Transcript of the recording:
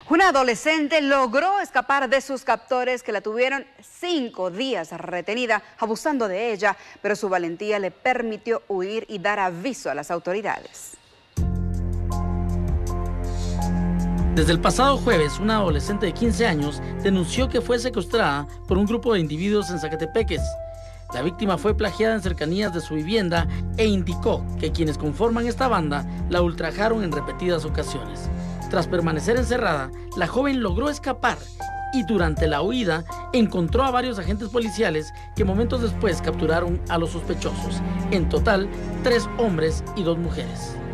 Una adolescente logró escapar de sus captores que la tuvieron 5 días retenida, abusando de ella, pero su valentía le permitió huir y dar aviso a las autoridades. Desde el pasado jueves, una adolescente de 15 años denunció que fue secuestrada por un grupo de individuos en Zacatepeques. La víctima fue plagiada en cercanías de su vivienda e indicó que quienes conforman esta banda la ultrajaron en repetidas ocasiones. Tras permanecer encerrada, la joven logró escapar y durante la huida encontró a varios agentes policiales que momentos después capturaron a los sospechosos. En total, 3 hombres y 2 mujeres.